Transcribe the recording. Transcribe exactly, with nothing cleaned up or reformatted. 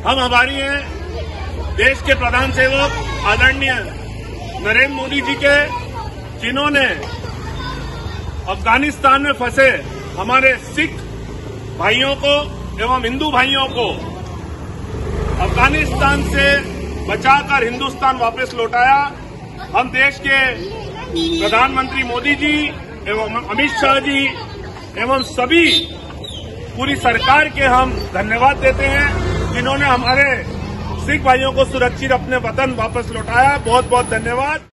हम आभारी हैं देश के प्रधान सेवक आदरणीय नरेंद्र मोदी जी के, जिन्होंने अफगानिस्तान में फंसे हमारे सिख भाइयों को एवं हिंदू भाइयों को अफगानिस्तान से बचाकर हिंदुस्तान वापस लौटाया। हम देश के प्रधानमंत्री मोदी जी एवं अमित शाह जी एवं सभी पूरी सरकार के हम धन्यवाद देते हैं, जिन्होंने हमारे सिख भाइयों को सुरक्षित अपने वतन वापस लौटाया। बहुत बहुत धन्यवाद।